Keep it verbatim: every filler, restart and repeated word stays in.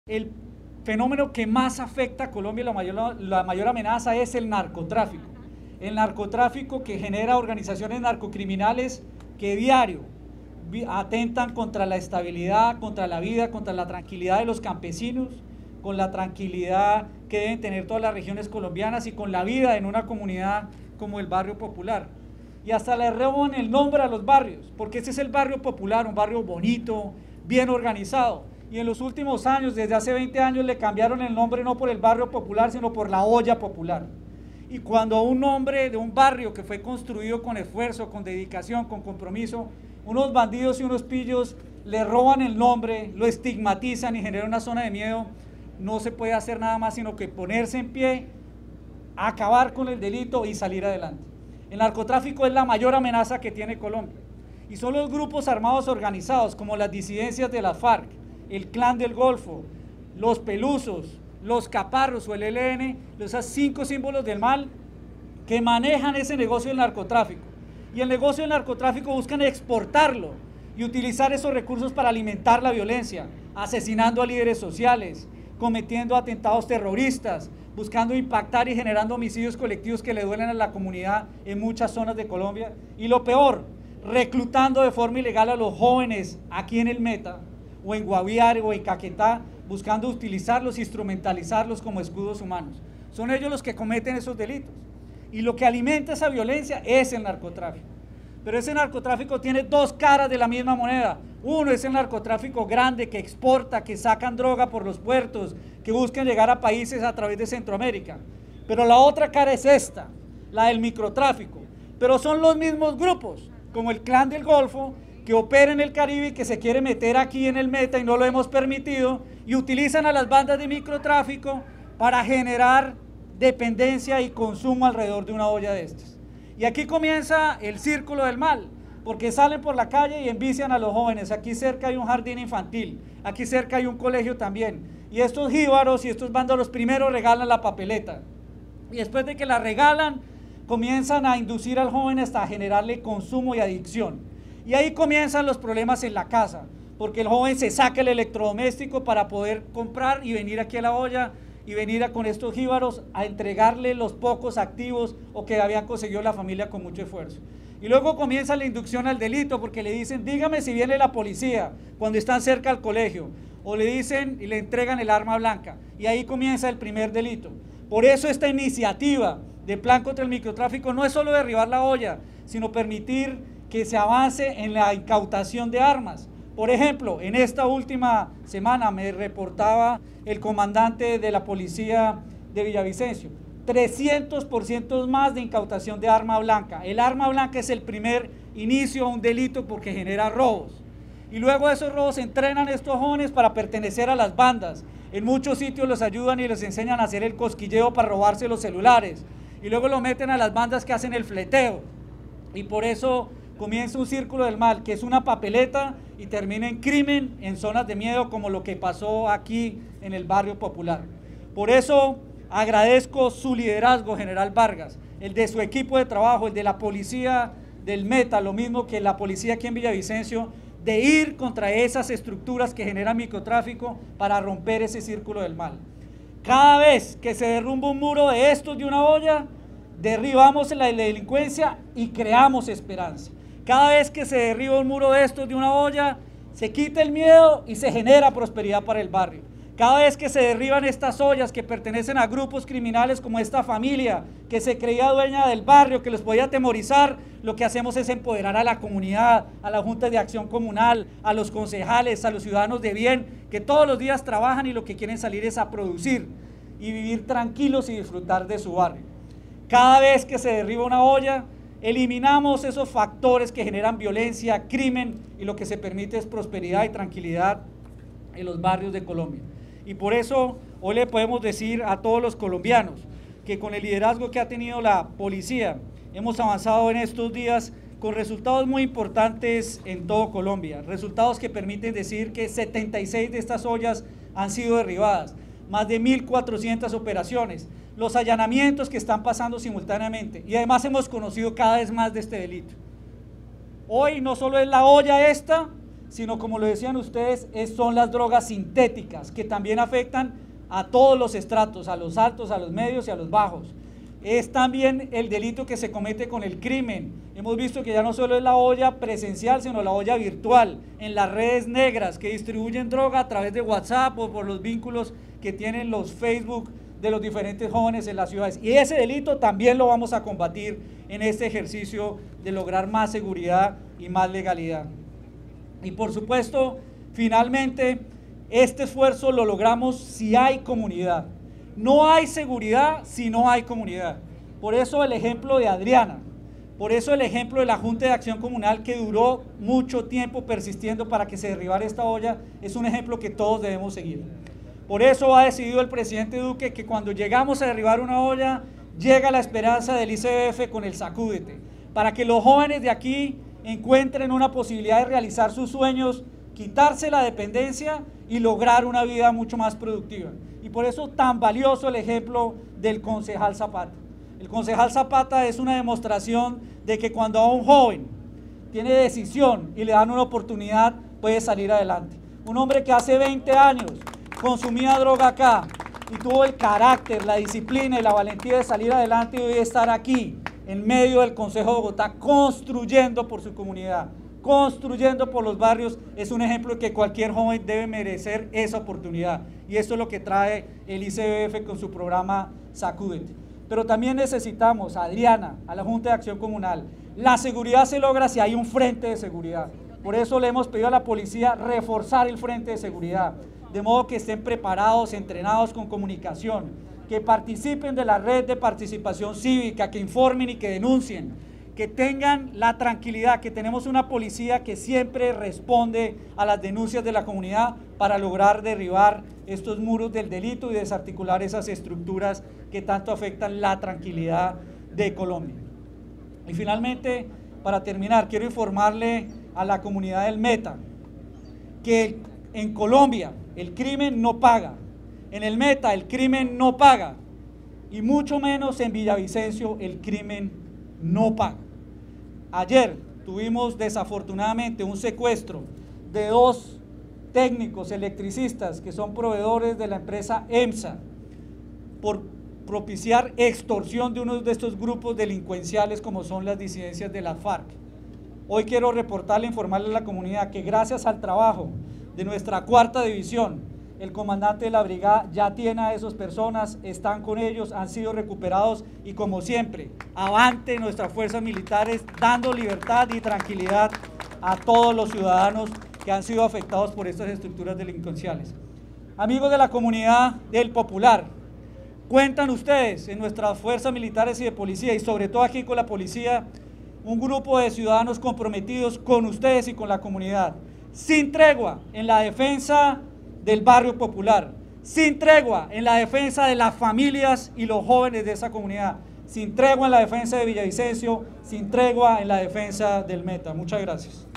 El fenómeno que más afecta a Colombia, la mayor, la mayor amenaza es el narcotráfico. El narcotráfico que genera organizaciones narcocriminales que diario atentan contra la estabilidad, contra la vida, contra la tranquilidad de los campesinos, con la tranquilidad que deben tener todas las regiones colombianas y con la vida en una comunidad como el barrio popular. Y hasta le roban el nombre a los barrios, porque ese es el barrio popular, un barrio bonito, bien organizado. Y en los últimos años, desde hace veinte años, le cambiaron el nombre no por el barrio popular, sino por la olla popular. Y cuando a un nombre de un barrio que fue construido con esfuerzo, con dedicación, con compromiso, unos bandidos y unos pillos le roban el nombre, lo estigmatizan y generan una zona de miedo, no se puede hacer nada más sino que ponerse en pie, acabar con el delito y salir adelante. El narcotráfico es la mayor amenaza que tiene Colombia. Y son los grupos armados organizados, como las disidencias de la FARC, el Clan del Golfo, los Pelusos, los Caparros o el E L N, esos cinco símbolos del mal que manejan ese negocio del narcotráfico. Y el negocio del narcotráfico buscan exportarlo y utilizar esos recursos para alimentar la violencia, asesinando a líderes sociales, cometiendo atentados terroristas, buscando impactar y generando homicidios colectivos que le duelen a la comunidad en muchas zonas de Colombia. Y lo peor, reclutando de forma ilegal a los jóvenes aquí en el Meta, o en Guaviare o en Caquetá, buscando utilizarlos, instrumentalizarlos como escudos humanos. Son ellos los que cometen esos delitos. Y lo que alimenta esa violencia es el narcotráfico. Pero ese narcotráfico tiene dos caras de la misma moneda. Uno es el narcotráfico grande que exporta, que sacan droga por los puertos, que buscan llegar a países a través de Centroamérica. Pero la otra cara es esta, la del microtráfico. Pero son los mismos grupos, como el Clan del Golfo, que opera en el Caribe y que se quiere meter aquí en el Meta y no lo hemos permitido, y utilizan a las bandas de microtráfico para generar dependencia y consumo alrededor de una olla de estas. Y aquí comienza el círculo del mal, porque salen por la calle y envician a los jóvenes. Aquí cerca hay un jardín infantil, aquí cerca hay un colegio también, y estos jíbaros y estos vándalos primero regalan la papeleta, y después de que la regalan, comienzan a inducir al joven hasta generarle consumo y adicción. Y ahí comienzan los problemas en la casa, porque el joven se saca el electrodoméstico para poder comprar y venir aquí a la olla y venir a, con estos jíbaros a entregarle los pocos activos o que habían conseguido la familia con mucho esfuerzo. Y luego comienza la inducción al delito, porque le dicen, dígame si viene la policía cuando están cerca al colegio, o le dicen y le entregan el arma blanca, y ahí comienza el primer delito. Por eso esta iniciativa de Plan contra el Microtráfico no es solo derribar la olla, sino permitir que se avance en la incautación de armas. Por ejemplo, en esta última semana me reportaba el comandante de la policía de Villavicencio, trescientos por ciento más de incautación de arma blanca. El arma blanca es el primer inicio a un delito porque genera robos. Y luego de esos robos entrenan a estos jóvenes para pertenecer a las bandas. En muchos sitios los ayudan y les enseñan a hacer el cosquilleo para robarse los celulares. Y luego lo meten a las bandas que hacen el fleteo. Y por eso comienza un círculo del mal, que es una papeleta y termina en crimen, en zonas de miedo, como lo que pasó aquí en el barrio popular. Por eso agradezco su liderazgo, general Vargas, el de su equipo de trabajo, el de la policía del Meta, lo mismo que la policía aquí en Villavicencio, de ir contra esas estructuras que generan microtráfico para romper ese círculo del mal. Cada vez que se derrumba un muro de estos de una olla, derribamos la delincuencia y creamos esperanza. Cada vez que se derriba un muro de estos de una olla, se quita el miedo y se genera prosperidad para el barrio. Cada vez que se derriban estas ollas que pertenecen a grupos criminales como esta familia que se creía dueña del barrio, que les podía atemorizar, lo que hacemos es empoderar a la comunidad, a la Junta de Acción Comunal, a los concejales, a los ciudadanos de bien, que todos los días trabajan y lo que quieren salir es a producir y vivir tranquilos y disfrutar de su barrio. Cada vez que se derriba una olla, eliminamos esos factores que generan violencia, crimen, y lo que se permite es prosperidad y tranquilidad en los barrios de Colombia. Y por eso hoy le podemos decir a todos los colombianos que con el liderazgo que ha tenido la policía, hemos avanzado en estos días con resultados muy importantes en todo Colombia, resultados que permiten decir que setenta y seis de estas ollas han sido derribadas, más de mil cuatrocientas operaciones, los allanamientos que están pasando simultáneamente, y además hemos conocido cada vez más de este delito. Hoy no solo es la olla esta, sino como lo decían ustedes, es, son las drogas sintéticas, que también afectan a todos los estratos, a los altos, a los medios y a los bajos. Es también el delito que se comete con el crimen. Hemos visto que ya no solo es la olla presencial, sino la olla virtual, en las redes negras que distribuyen droga a través de WhatsApp o por los vínculos que tienen los Facebook de los diferentes jóvenes en las ciudades. Y ese delito también lo vamos a combatir en este ejercicio de lograr más seguridad y más legalidad. Y por supuesto, finalmente, este esfuerzo lo logramos si hay comunidad. No hay seguridad si no hay comunidad. Por eso el ejemplo de Adriana, por eso el ejemplo de la Junta de Acción Comunal, que duró mucho tiempo persistiendo para que se derribara esta olla, es un ejemplo que todos debemos seguir. Por eso ha decidido el presidente Duque que cuando llegamos a derribar una olla, llega la esperanza del I C B F con el Sacúdete, para que los jóvenes de aquí encuentren una posibilidad de realizar sus sueños, quitarse la dependencia y lograr una vida mucho más productiva. Y por eso tan valioso el ejemplo del concejal Zapata. El concejal Zapata es una demostración de que cuando a un joven tiene decisión y le dan una oportunidad, puede salir adelante. Un hombre que hace veinte años consumía droga acá y tuvo el carácter, la disciplina y la valentía de salir adelante y hoy estar aquí, en medio del Consejo de Bogotá, construyendo por su comunidad, construyendo por los barrios, es un ejemplo de que cualquier joven debe merecer esa oportunidad. Y esto es lo que trae el I C B F con su programa Sacúdete. Pero también necesitamos a Adriana, a la Junta de Acción Comunal. La seguridad se logra si hay un frente de seguridad. Por eso le hemos pedido a la policía reforzar el frente de seguridad, de modo que estén preparados, entrenados con comunicación, que participen de la red de participación cívica, que informen y que denuncien, que tengan la tranquilidad, que tenemos una policía que siempre responde a las denuncias de la comunidad para lograr derribar estos muros del delito y desarticular esas estructuras que tanto afectan la tranquilidad de Colombia. Y finalmente, para terminar, quiero informarle a la comunidad del Meta que en Colombia el crimen no paga, en el Meta el crimen no paga y mucho menos en Villavicencio el crimen no paga. Ayer tuvimos desafortunadamente un secuestro de dos técnicos electricistas que son proveedores de la empresa EMSA por propiciar extorsión de uno de estos grupos delincuenciales como son las disidencias de las FARC. Hoy quiero reportarle, informarle a la comunidad que gracias al trabajo de nuestra cuarta división, el comandante de la brigada ya tiene a esas personas, están con ellos, han sido recuperados y como siempre, avante nuestras fuerzas militares dando libertad y tranquilidad a todos los ciudadanos que han sido afectados por estas estructuras delincuenciales. Amigos de la comunidad del Popular, cuentan ustedes en nuestras fuerzas militares y de policía y sobre todo aquí con la policía, un grupo de ciudadanos comprometidos con ustedes y con la comunidad, sin tregua en la defensa del barrio popular, sin tregua en la defensa de las familias y los jóvenes de esa comunidad, sin tregua en la defensa de Villavicencio, sin tregua en la defensa del Meta. Muchas gracias.